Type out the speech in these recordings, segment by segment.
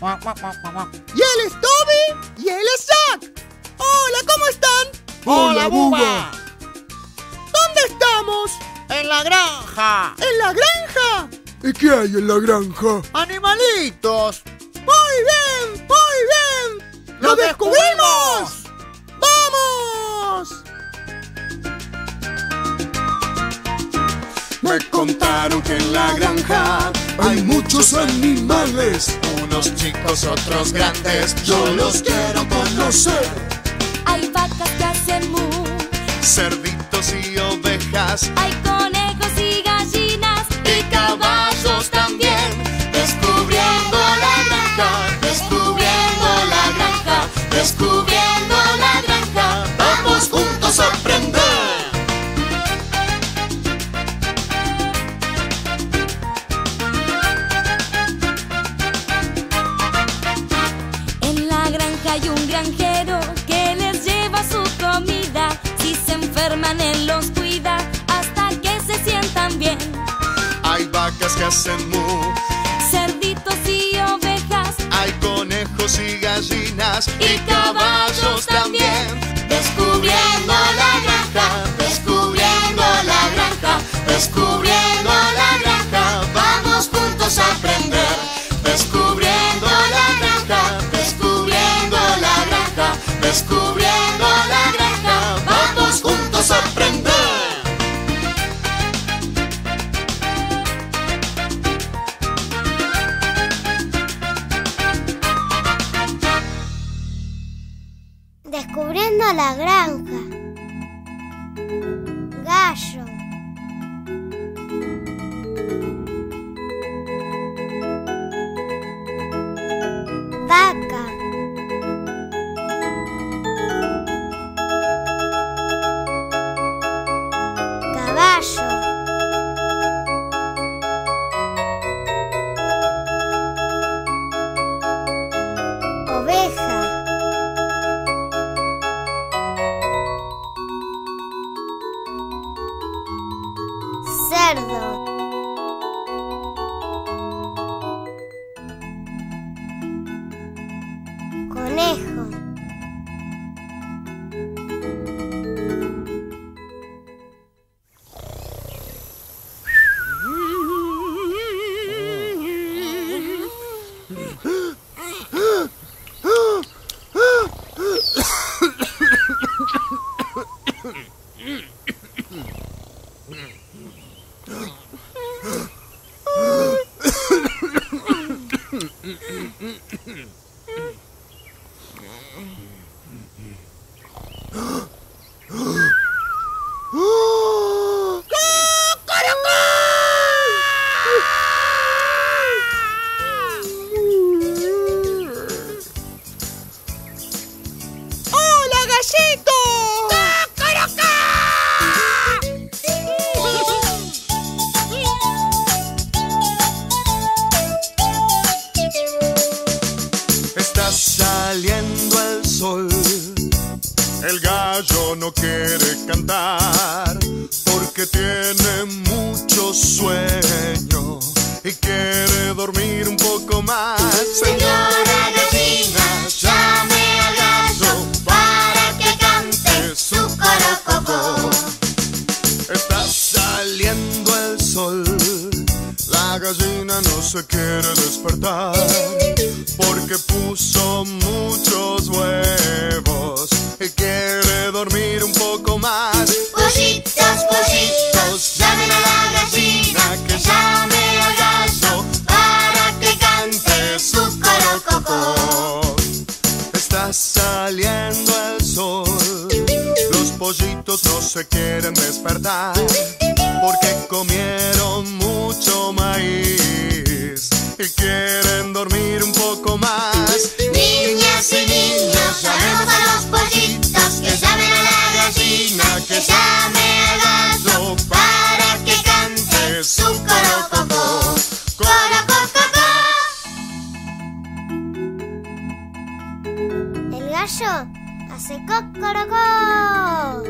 Y él es Toby y él es Jack. Hola, ¿cómo están? ¡Hola, Bubba! ¿Dónde estamos? ¡En la granja! ¿En la granja? ¿Y qué hay en la granja? ¡Animalitos! ¡Muy bien! ¡Muy bien! ¡Lo descubrimos! ¡Vamos! Me contaron que en la granja hay muchos animales. Unos chicos, otros grandes. Yo los quiero conocer. Hay vacas que hacen mu, Cerditos y ovejas. hay conejos y gallinas Y caballos también. Descubriendo la granja. Descubriendo la granja. Descubriendo la granja. Vamos juntos a aprender. En la granja hay un granjero que les lleva su comida. Si se enferman él los cuida hasta que se sientan bien. Hay vacas que hacen mu. Cerditos y ovejas, Hay conejos y gallinas y caballos también. Descubriendo la granja, descubriendo la granja, descubriendo la granja. Vamos juntos a aprender. Descubriendo la granja, descubriendo la granja, descubriendo la granja. Vamos juntos a aprender. Descubriendo la granja. Gallo. Vaca. Caballo. Oveja. Cerdo. Conejo. ¡Hola, gallito! Está saliendo el sol. El gallo no quiere cantar porque tiene mucho sueño y quiere dormir un poco más. Señora gallina, llame al gallo para que cante su corococó. Está saliendo el sol. La gallina no se quiere despertar porque puso muchos huevos y quiere dormir un poco más. Pollitos, pollitos, llamen a la gallina, que llame al gallo para que cante su corococó. Está saliendo el sol. Los pollitos no se quieren despertar porque comieron mucho maíz y quieren dormir un poco más. Niñas y niños, llamemos a los pollitos, que llamen a la gallina, que llame al gallo para que cante su corococó. Corocococó. El gallo hace cocorocó.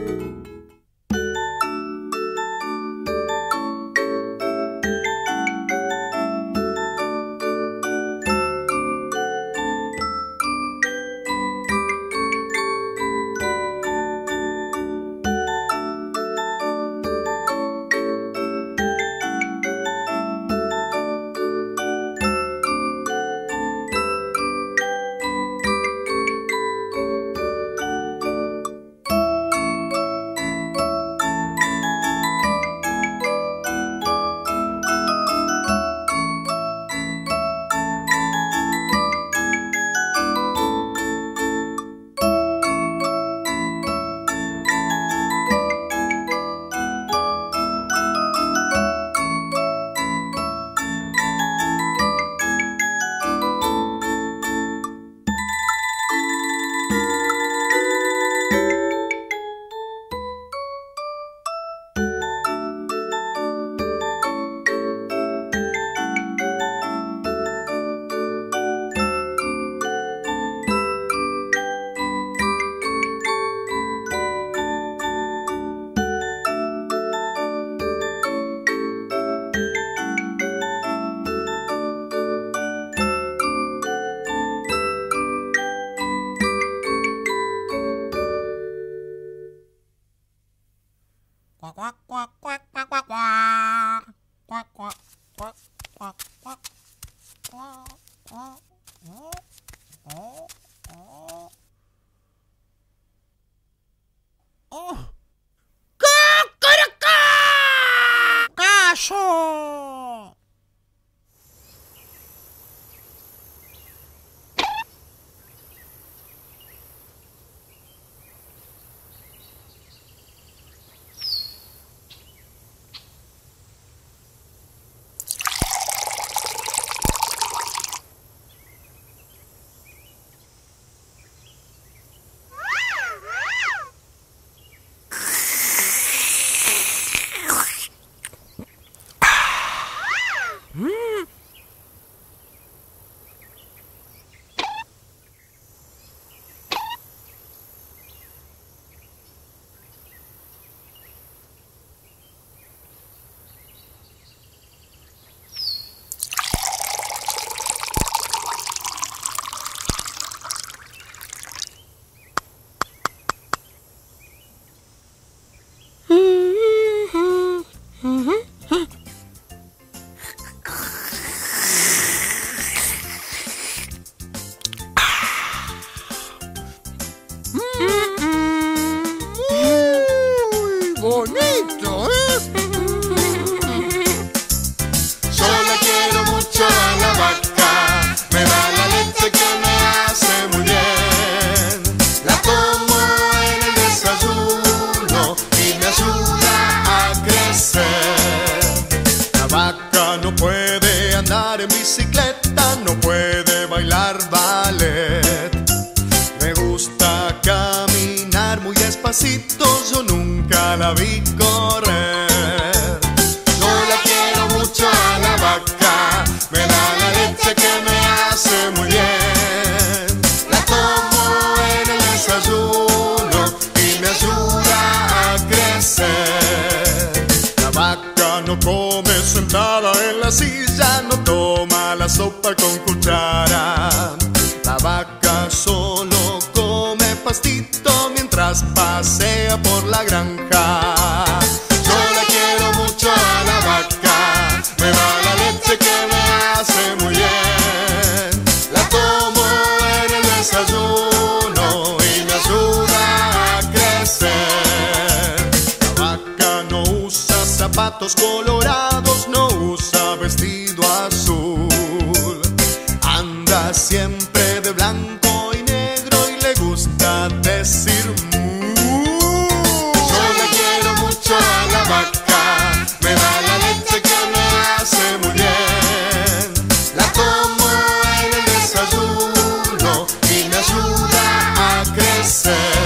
vaca no puede andar en bicicleta, no puede bailar ballet. Me gusta caminar muy despacito, yo nunca la vi correr. Yo la quiero mucho a la vaca, me da la leche que me hace muy bien. La tomo en el desayuno y me ayuda a crecer. La vaca no come sentada en la silla, no toma la sopa con cuchara. La vaca solo come pastito mientras pasea por la granja. Yo la quiero mucho a la vaca, me da la leche que me hace muy bien. La tomo en el desayuno y me ayuda a crecer. La vaca no usa zapatos colorados, no usa vestido azul. Anda siempre de blanco y negro y le gusta decir mu. Yo la quiero mucho a la vaca, me da la leche que me hace muy bien. La tomo en el desayuno y me ayuda a crecer.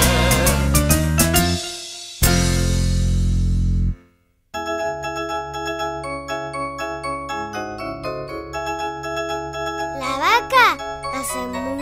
La vaca hace mu.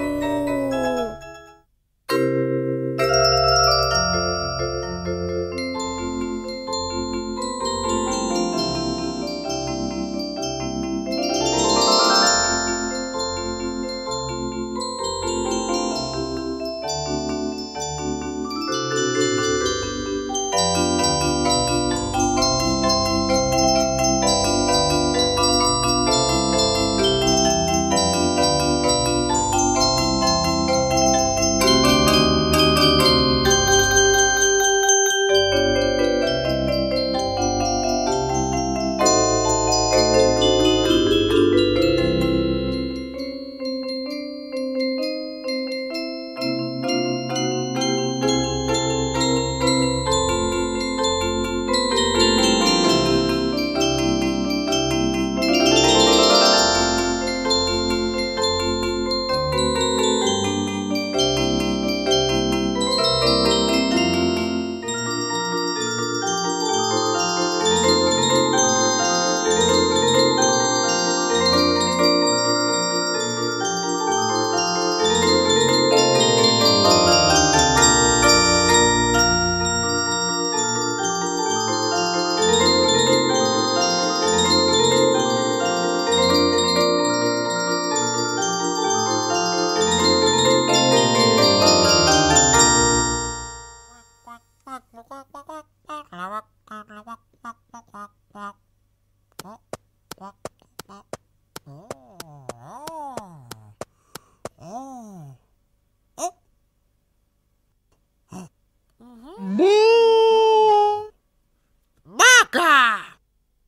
¡Vaca!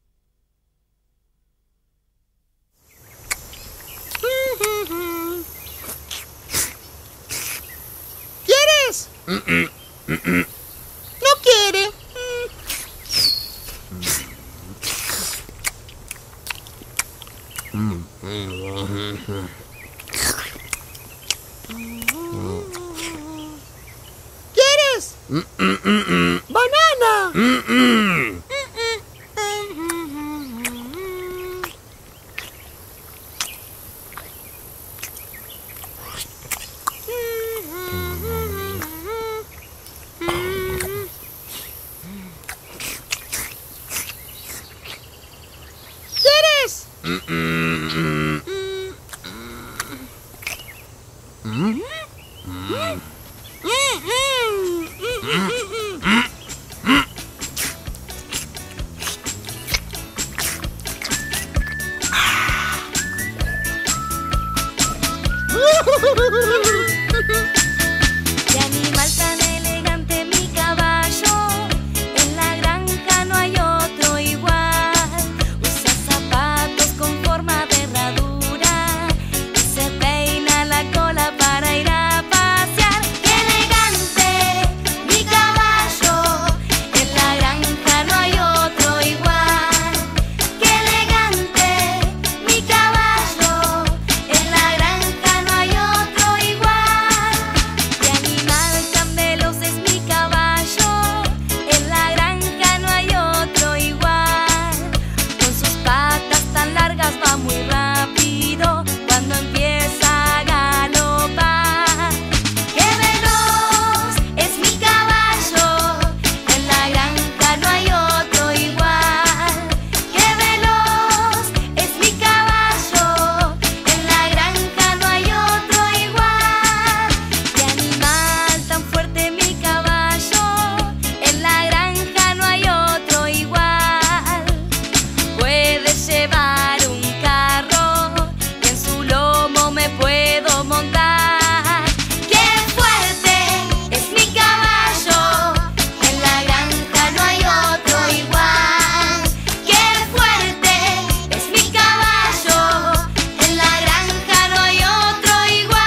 ¿Quieres? No quiere. ¿Quieres? ¡Banana! ¿Quieres? Qué animal tan elegante mi caballo, en la granja no hay otro igual. Usa zapatos con forma de herradura y se peina la cola para ir a pasear. ¡Qué elegante mi caballo! En la granja no hay otro igual. ¡Qué elegante hagas va muy rápido cuando empieza a galopar. ¡Qué veloz es mi caballo! En la granja no hay otro igual. ¡Qué veloz es mi caballo! En la granja no hay otro igual. ¡Qué animal tan fuerte mi caballo! En la granja no hay otro igual. Puede llevar un carro y en su lomo me puedo montar. ¡Qué fuerte es mi caballo! En la granja no hay otro igual. ¡Qué fuerte es mi caballo! En la granja no hay otro igual.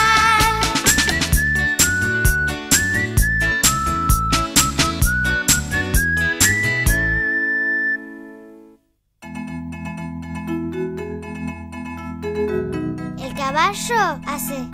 El caballo hace...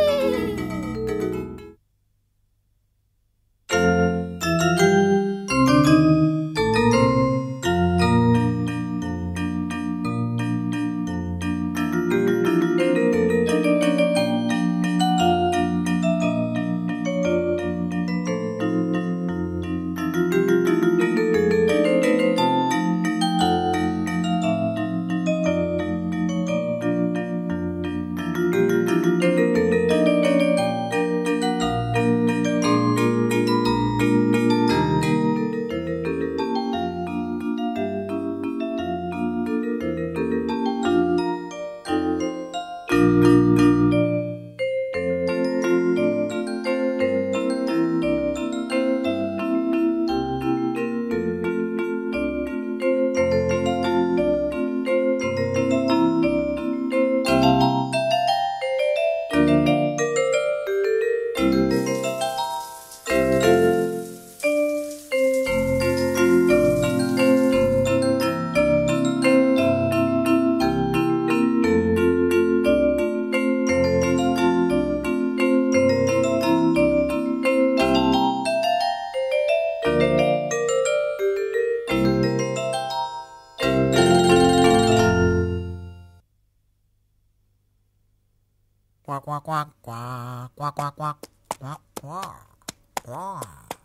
Quack, quack, quack, quack, quack, quack, quack, quack, quack, quack.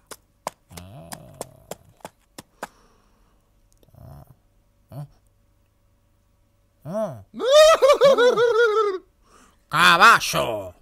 Caballo.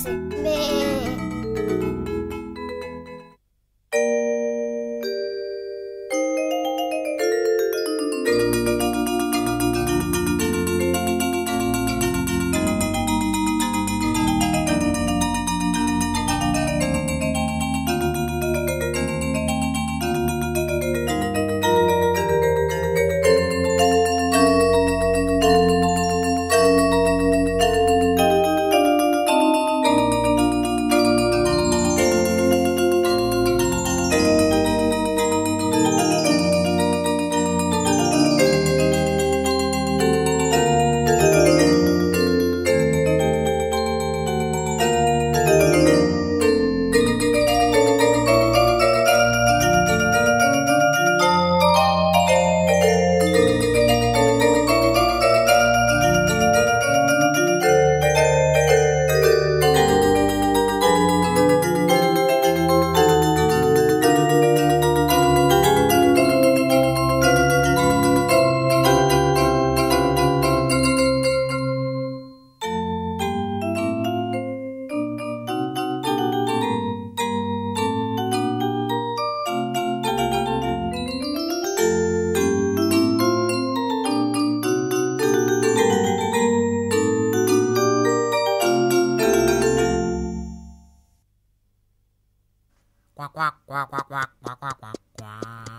hace. Ve. Cuac, cuac, cuac, cuac, cuac, cuac, cuac, cuac, cuac.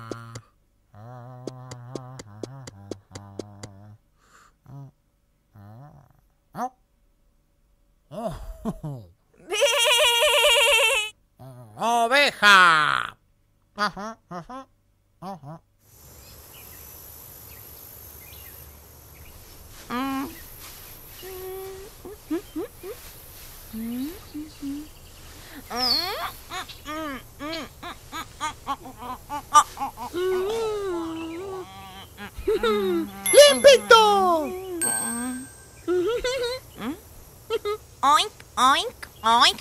Oveja. Ajá, ajá, ajá. ¡Limpito! Oink, oink, oink.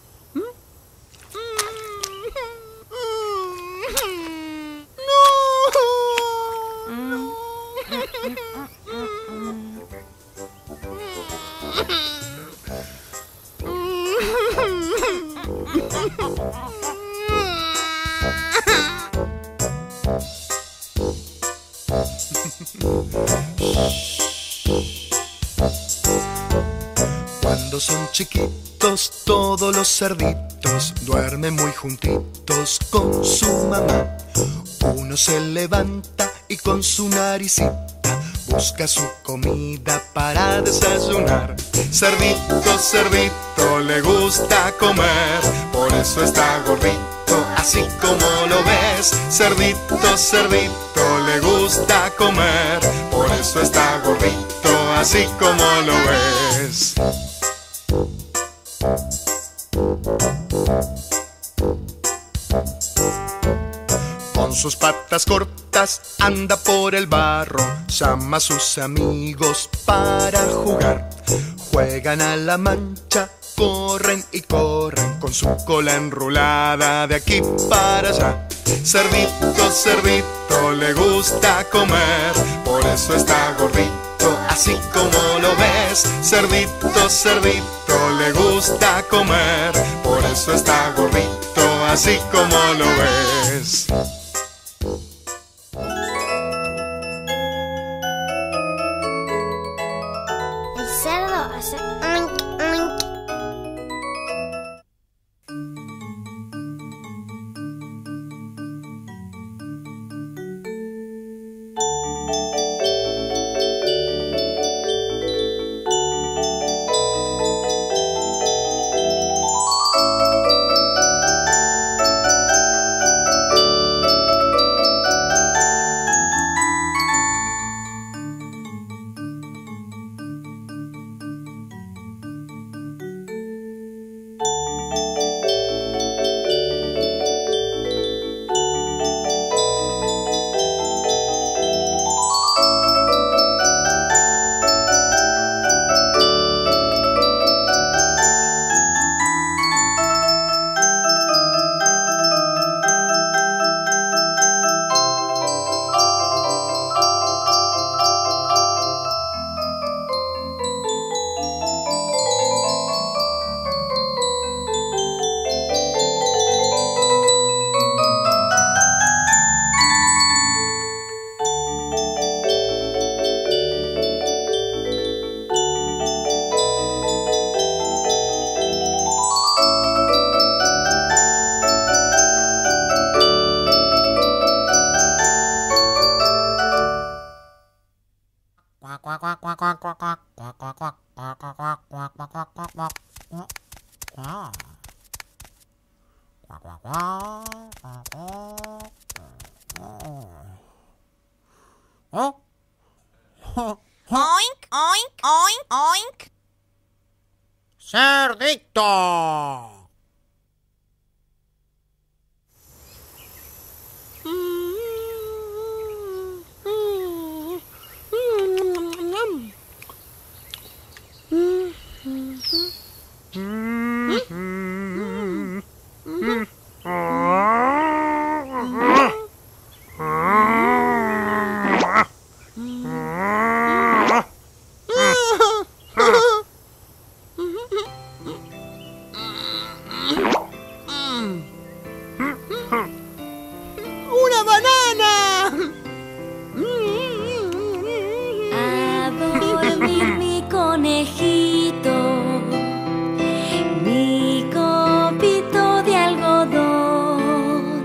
Cuando son chiquitos todos los cerditos duermen muy juntitos con su mamá. Uno se levanta y con su naricita busca su comida para desayunar. Cerdito, cerdito, le gusta comer, por eso está gordito, así como lo ves. Cerdito, cerdito, le gusta comer, por eso está gordito, así como lo ves. Con sus patas cortas anda por el barro, llama a sus amigos para jugar. Juegan a la mancha, corren y corren, con su cola enrulada de aquí para allá. Cerdito, cerdito, le gusta comer, por eso está gordito, así como lo ves. Cerdito, cerdito, le gusta comer, por eso está gordito, así como lo ves. El cerdo hace oink, oink. Oink, oink, oink, oink. ¡Cerdito! ¡Una banana! A dormir mi conejito, mi copito de algodón,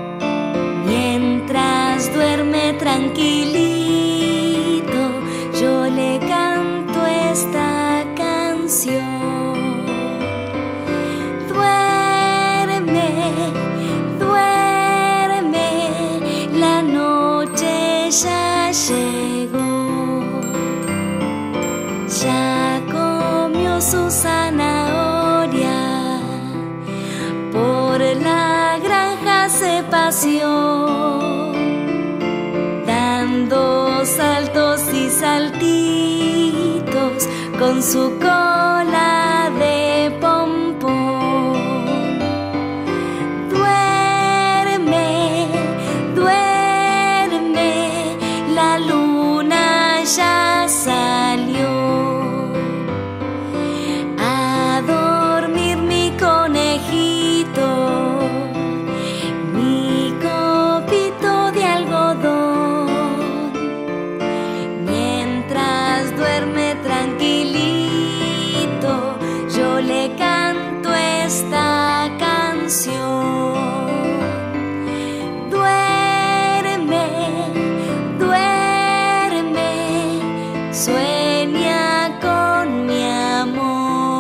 mientras duerme tranquilito, yo le canto esta canción. Duerme, duerme, la noche ya llegó. Ya comió su zanahoria, por la granja se paseó, dando saltos y saltitos con su cola de pompón. Duerme, duerme, la luna ya salió. A dormir mi conejito, mi copito de algodón, mientras duerme tranquilito, yo le canto esta canción. Duerme, duerme, sueña con mi amor.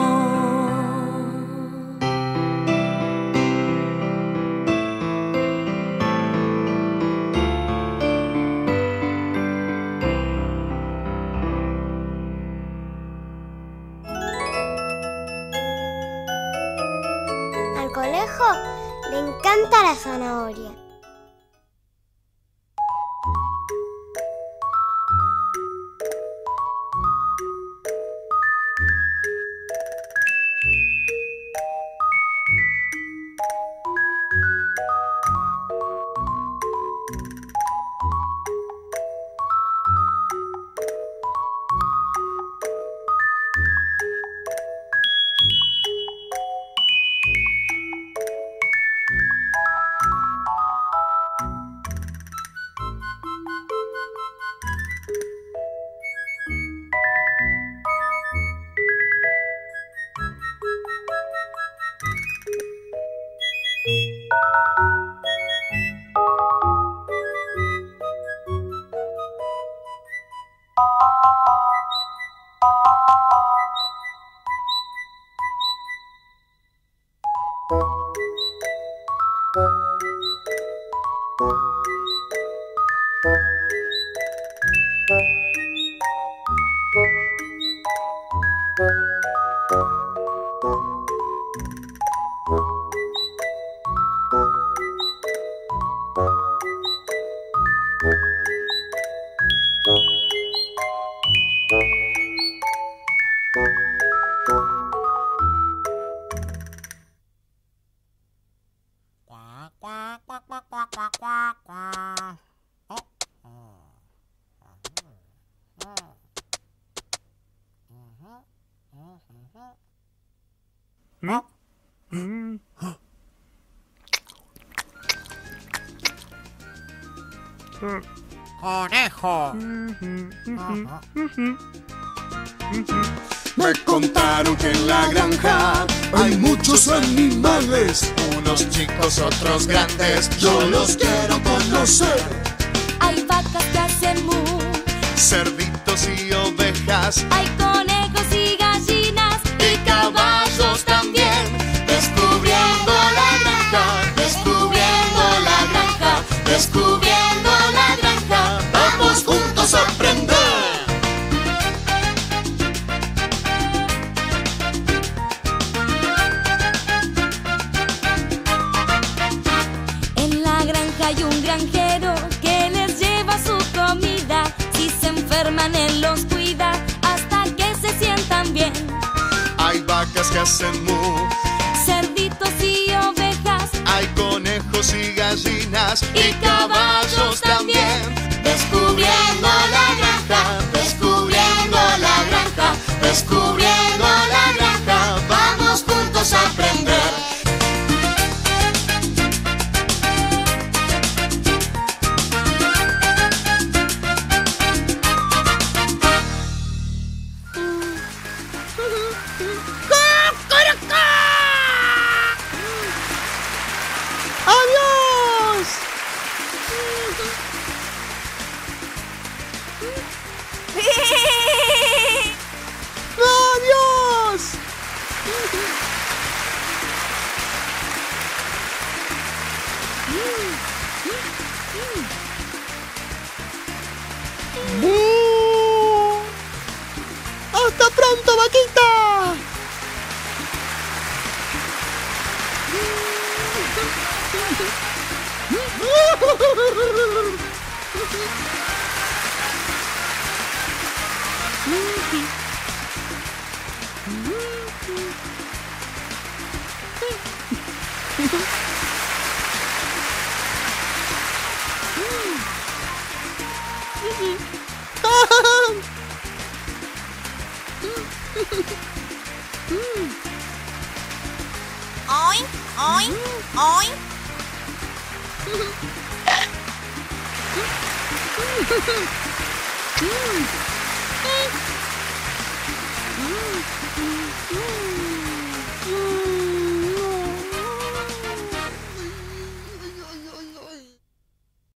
Al conejo le encanta la zanahoria. Conejo. Me contaron que en la granja hay muchos animales, Unos chicos, otros grandes, yo los quiero conocer. Hay vacas que hacen mu, cerditos cerditos y ovejas, hay conejos y gallinas y caballos también. Descubriendo la granja, descubriendo la granja, descubriendo la granja. Vamos juntos a aprender. En la granja hay un granjero que les lleva su comida. Si se enferman él los cuida hasta que se sientan bien. Hay vacas que hacen mu, Cerditos y ovejas, hay conejos y gallinas, y caballos también. Descubriendo la granja, descubriendo la granja, descubriendo la granja. Vamos juntos a aprender. ¡Adiós! ¡Adiós! ¡Bu! ¡Hasta pronto, vaquita! Oink, oink, oink.